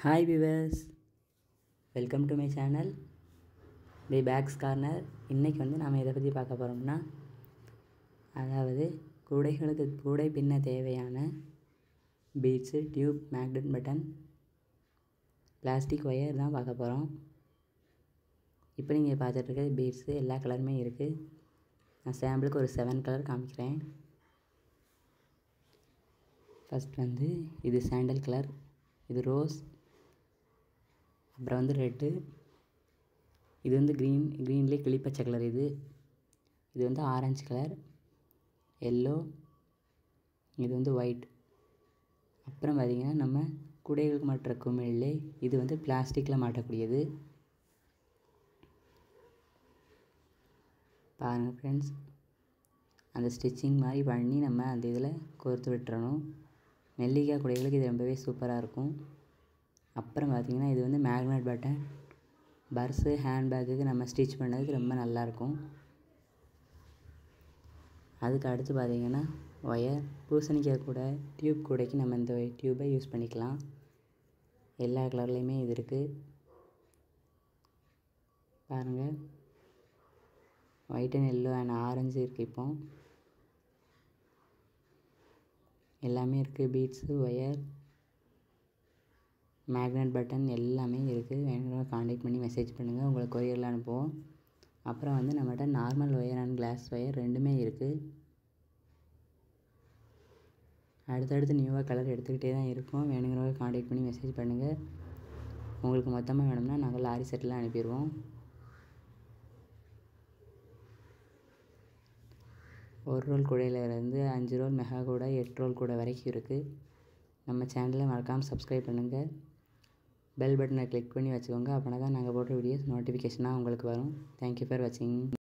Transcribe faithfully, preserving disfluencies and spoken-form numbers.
Hi viewers, welcome to my channel the bags corner. இன்றைக்கி வந்து நாம் எதை பற்றி பார்க்க போகிறோம்னா, அதாவது கூடைகளுக்கு கூடை பின்ன தேவையான beads, tube, magnet button, plastic wire தான் பார்க்க போகிறோம். இப்போ நீங்கள் பார்த்துட்ருக்க பீட்ஸு எல்லா கலருமே இருக்குது. நான் சாம்பிளுக்கு ஒரு செவன் கலர் காமிக்கிறேன். ஃபஸ்ட் வந்து இது சாண்டல் கலர், இது ரோஸ், அப்புறம் வந்து ரெட்டு, இது வந்து க்ரீன் க்ரீன்லேயே கிளிப்பச்சை கலர், இது இது வந்து ஆரஞ்சு கலர், எல்லோ, இது வந்து ஒயிட். அப்புறம் பார்த்திங்கன்னா நம்ம குடைகளுக்கு மாட்டுற குமிழ்லே இது வந்து பிளாஸ்டிக்கில் மாட்டக்கூடியது. பாருங்கள் ஃப்ரெண்ட்ஸ், அந்த ஸ்டிச்சிங் மாதிரி பண்ணி நம்ம அந்த இதில் கோர்த்து விட்டுறணும். நெல்லிக்காய் குடைகளுக்கு இது ரொம்பவே சூப்பராக இருக்கும். அப்புறம் பார்த்திங்கன்னா இது வந்து மேக்னெட் பட்டன், பர்ஸு, ஹேண்ட்பேக்குக்கு நம்ம ஸ்டிச் பண்ணதுக்கு ரொம்ப நல்லாயிருக்கும். அதுக்கு அடுத்து பார்த்திங்கன்னா ஒயர், பூசணிக்காய் கூடை, டியூப் கூடைக்கு நம்ம இந்த டியூப்பை யூஸ் பண்ணிக்கலாம். எல்லா கலர்லேயுமே இது இருக்குது. பாருங்கள், white and yellow and orange இருக்குது. இப்போ எல்லாமே இருக்குது. பீட்ஸு, ஒயர், மேக்னெட் பட்டன் எல்லாமே இருக்குது. வேணுங்கிறவங்க காண்டாக்ட் பண்ணி மெசேஜ் பண்ணுங்கள், உங்களுக்கு கொரியரில் அனுப்புவோம். அப்புறம் வந்து நம்மகிட்ட normal wire and glass wire ரெண்டுமே இருக்குது. அடுத்தடுத்து நியூவாக கலர் எடுத்துக்கிட்டே தான் இருக்கும். வேணுங்கிறவங்க காண்டாக்ட் பண்ணி மெசேஜ் பண்ணுங்கள். உங்களுக்கு மொத்தமாக வேணும்னா நாங்கள் லாரி செட்டில் அனுப்பிடுவோம். ஒரு ரோல் கூடையிலேருந்து அஞ்சு ரோல் மெகா கூடை, எட்டு ரோல் கூடை வரைக்கும் இருக்குது. நம்ம சேனலை மறக்காமல் சப்ஸ்கிரைப் பண்ணுங்கள். பெல் பட்டனை கிளிக் பண்ணி வச்சுக்கோங்க. அப்படின்னா தான் நாங்கள் போடுற வீடியோஸ் நோட்டிஃபிகேஷனாக உங்களுக்கு வரும். தேங்க்யூ ஃபார் வாட்சிங்.